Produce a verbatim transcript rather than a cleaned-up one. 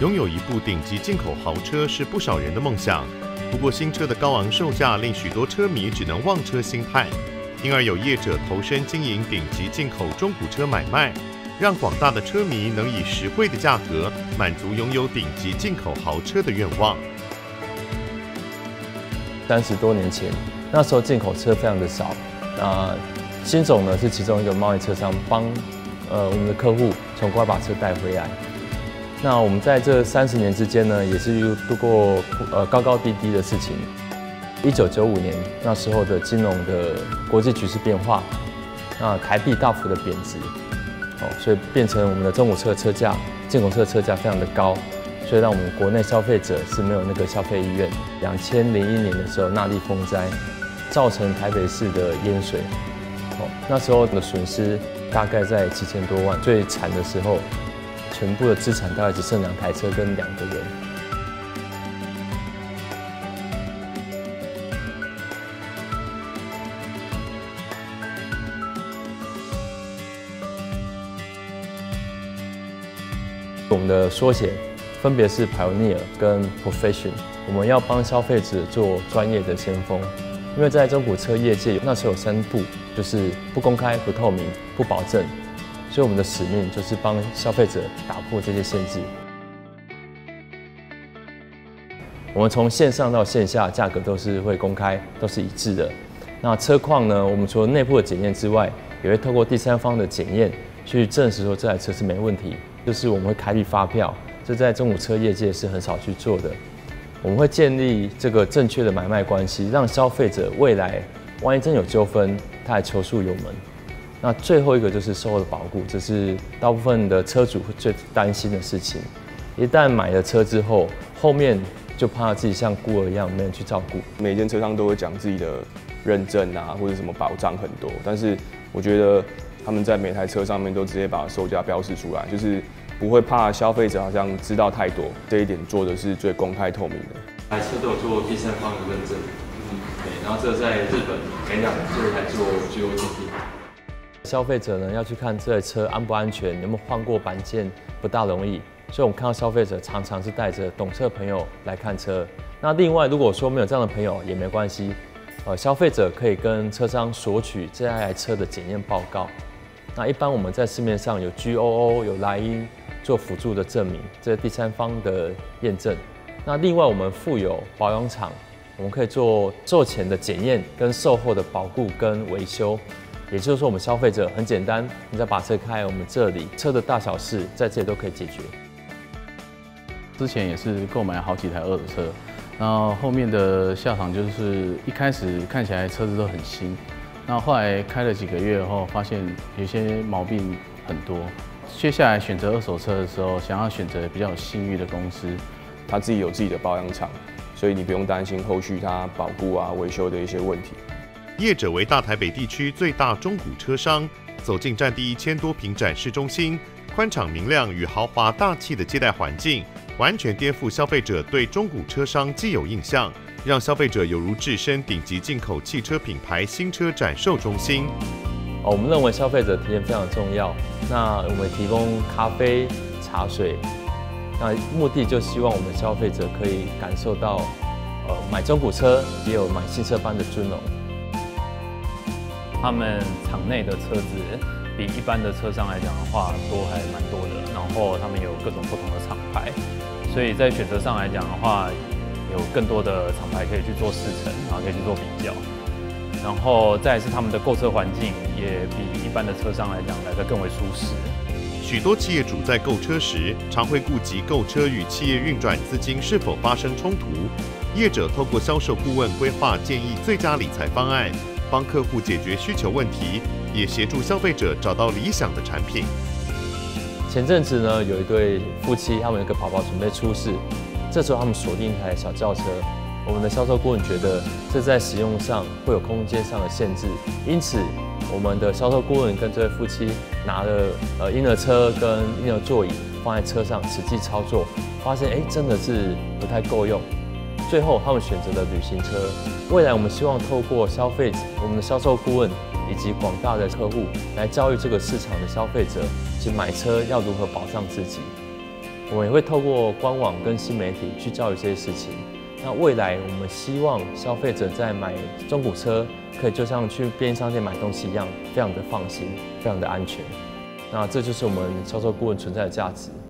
拥有一部顶级进口豪车是不少人的梦想。不过，新车的高昂售价令许多车迷只能望车兴叹，因而有业者投身经营顶级进口中古车买卖，让广大的车迷能以实惠的价格满足拥有顶级进口豪车的愿望。 三十多年前，那时候进口车非常的少，那新总呢是其中一个贸易车商帮呃我们的客户从国外把车带回来。那我们在这三十年之间呢，也是度过呃高高低低的事情。一九九五年那时候的金融的国际局势变化，那台币大幅的贬值，哦，所以变成我们的中古车的车价、进口车的车价非常的高，所以让我们国内消费者是没有那个消费意愿。两千零一年的时候，纳莉风灾造成台北市的淹水，哦，那时候的损失大概在七千多万，最惨的时候。全部的资产大概只剩两台车跟两个人。我们的缩写分别是 Pioneer 跟 Profession， 我们要帮消费者做专业的先锋。因为在中古车业界，那时候有三不，就是不公开、不透明、不保证。所以我们的使命就是帮消费者打破这些限制。我们从线上到线下，价格都是会公开，都是一致的。那车况呢，我们除了内部的检验之外，也会透过第三方的检验去证实说这台车是没问题。就是我们会开立发票，这在中古车业界是很少去做的。我们会建立这个正确的买卖关系，让消费者未来万一真有纠纷，他还求诉有门。那最后一个就是售后的保固，这是大部分的车主会最担心的事情。一旦买了车之后，后面就怕自己像孤儿一样没人去照顾。 每间车商都会讲自己的认证啊，或者什么保障很多，但是我觉得他们在每台车上面都直接把售价标示出来，就是不会怕消费者好像知道太多，这一点做的是最公开透明的。 台车都有做第三方的认证，嗯，对，然后这在日本每两年就才做 G O T P。消费者呢要去看这台车安不安全，有没有换过板件，不大容易。所以我们看到消费者常常是带着懂车朋友来看车。那另外，如果说没有这样的朋友也没关系，呃，消费者可以跟车商索取这台车的检验报告。那一般我们在市面上有 G O O 有莱茵做辅助的证明，这是第三方的验证。那另外我们附有保养厂，我们可以做售前的检验跟售后的保固跟维修。也就是说，我们消费者很简单，你再把车开来我们这里，车的大小事在这里都可以解决。 之前也是购买好几台二手车，然后后面的下场就是一开始看起来车子都很新，那后来开了几个月后，发现有些毛病很多。接下来选择二手车的时候，想要选择比较有信誉的公司， 他自己有自己的保养厂，所以你不用担心后续他保固啊、维修的一些问题。 业者为大台北地区最大中古车商，走进占地一千多坪展示中心，宽敞明亮与豪华大气的接待环境，完全颠覆消费者对中古车商既有印象，让消费者有如置身顶级进口汽车品牌新车展售中心。 哦，我们认为消费者体验非常重要，那我们提供咖啡、茶水，那目的就希望我们消费者可以感受到，呃，买中古车也有买新车般的尊荣。 他们场内的车子比一般的车商来讲的话，多还蛮多的。然后他们有各种不同的厂牌，所以在选择上来讲的话，有更多的厂牌可以去做试乘，然后可以去做比较。然后再来是他们的购车环境也比一般的车商来讲来得更为舒适。 许多企业主在购车时，常会顾及购车与企业运转资金是否发生冲突。业者透过销售顾问规划建议最佳理财方案，帮客户解决需求问题，也协助消费者找到理想的产品。 前阵子呢，有一对夫妻，他们有一个宝宝准备出世，这时候他们锁定一台小轿车。我们的销售顾问觉得这在使用上会有空间上的限制，因此我们的销售顾问跟这对夫妻拿了呃婴儿车跟婴儿座椅放在车上实际操作，发现哎真的是不太够用。最后他们选择了旅行车。未来我们希望透过消费者、我们的销售顾问以及广大的客户来教育这个市场的消费者，其买车要如何保障自己。 我们也会透过官网跟新媒体去教育这些事情。那未来我们希望消费者在买中古车，可以就像去便利商店买东西一样，非常的放心，非常的安全。那这就是我们销售顾问存在的价值。